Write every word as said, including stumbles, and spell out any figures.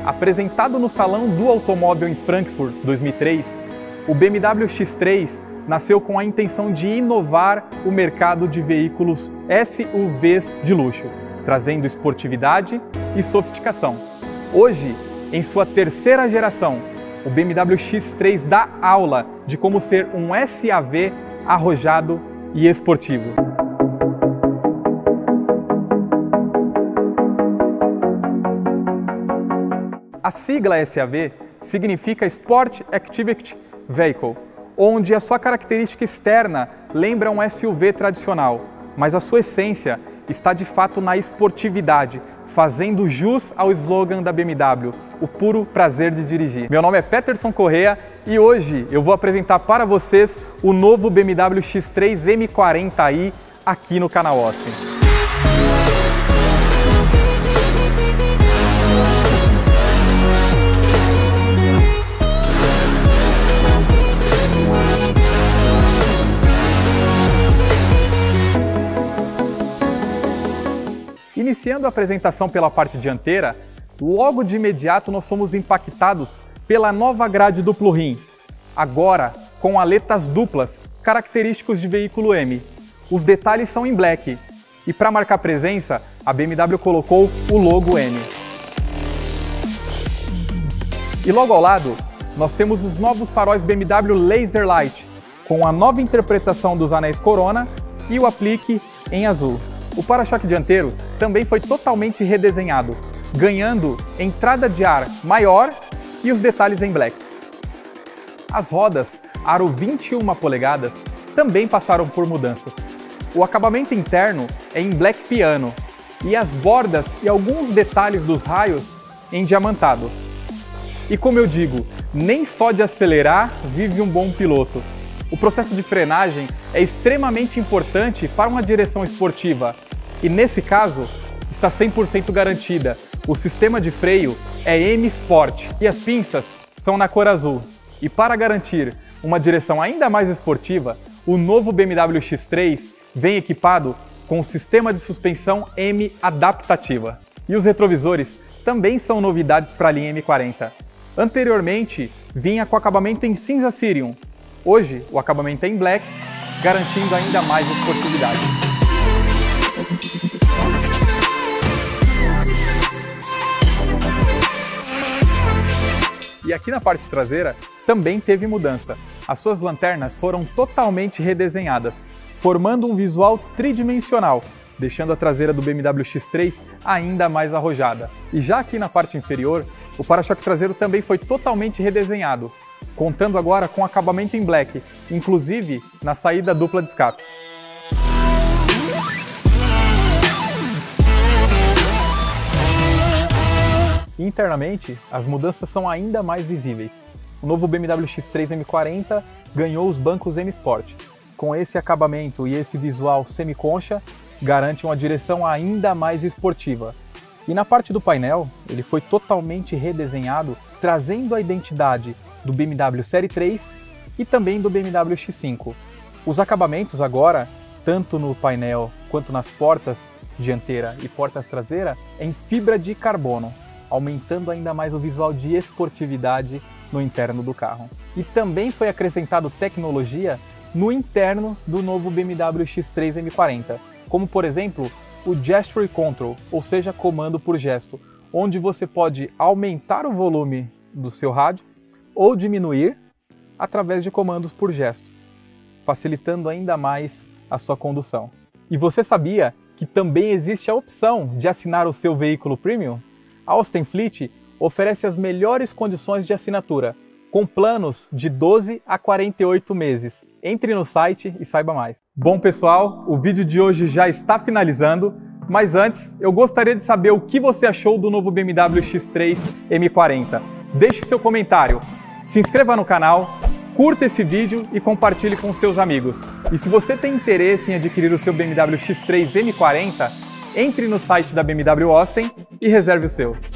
Apresentado no Salão do Automóvel em Frankfurt dois mil e três, o B M W X três nasceu com a intenção de inovar o mercado de veículos S U Vs de luxo, trazendo esportividade e sofisticação. Hoje, em sua terceira geração, o B M W X três dá aula de como ser um S A V arrojado e esportivo. A sigla S A V significa Sport Activity Vehicle, onde a sua característica externa lembra um S U V tradicional, mas a sua essência está de fato na esportividade, fazendo jus ao slogan da B M W, o puro prazer de dirigir. Meu nome é Peterson Correa e hoje eu vou apresentar para vocês o novo B M W X três M quarenta i aqui no canal Austin. Iniciando a apresentação pela parte dianteira, logo de imediato nós somos impactados pela nova grade duplo rim, agora com aletas duplas, característicos de veículo M. Os detalhes são em black e para marcar presença, a B M W colocou o logo M. E logo ao lado, nós temos os novos faróis B M W Laser Light, com a nova interpretação dos anéis Corona e o aplique em azul. O para-choque dianteiro também foi totalmente redesenhado, ganhando entrada de ar maior e os detalhes em black. As rodas, aro vinte e uma polegadas, também passaram por mudanças. O acabamento interno é em black piano e as bordas e alguns detalhes dos raios em diamantado. E como eu digo, nem só de acelerar vive um bom piloto. O processo de frenagem é extremamente importante para uma direção esportiva e, nesse caso, está cem por cento garantida. O sistema de freio é M Sport e as pinças são na cor azul. E para garantir uma direção ainda mais esportiva, o novo B M W X três vem equipado com o sistema de suspensão M adaptativa. E os retrovisores também são novidades para a linha M quarenta. Anteriormente, vinha com acabamento em cinza Cerium. Hoje, o acabamento é em black, garantindo ainda mais esportividade. E aqui na parte traseira também teve mudança. As suas lanternas foram totalmente redesenhadas, formando um visual tridimensional, deixando a traseira do B M W X três ainda mais arrojada. E já aqui na parte inferior, o para-choque traseiro também foi totalmente redesenhado, contando agora com acabamento em black, inclusive na saída dupla de escape. Internamente, as mudanças são ainda mais visíveis. O novo B M W X três M quarenta ganhou os bancos M Sport. Com esse acabamento e esse visual semi-concha, garante uma direção ainda mais esportiva. E na parte do painel, ele foi totalmente redesenhado, trazendo a identidade do B M W Série três e também do B M W X cinco. Os acabamentos agora, tanto no painel quanto nas portas dianteira e portas traseira, é em fibra de carbono, aumentando ainda mais o visual de esportividade no interno do carro. E também foi acrescentado tecnologia no interno do novo B M W X três M quarenta, como por exemplo o Gesture Control, ou seja, comando por gesto, onde você pode aumentar o volume do seu rádio ou diminuir através de comandos por gesto, facilitando ainda mais a sua condução. E você sabia que também existe a opção de assinar o seu veículo Premium? A Austin Fleet oferece as melhores condições de assinatura, com planos de doze a quarenta e oito meses. Entre no site e saiba mais. Bom pessoal, o vídeo de hoje já está finalizando, mas antes eu gostaria de saber o que você achou do novo B M W X três M quarenta. Deixe seu comentário, se inscreva no canal, curta esse vídeo e compartilhe com seus amigos. E se você tem interesse em adquirir o seu B M W X três M quarenta, entre no site da B M W Austin e reserve o seu.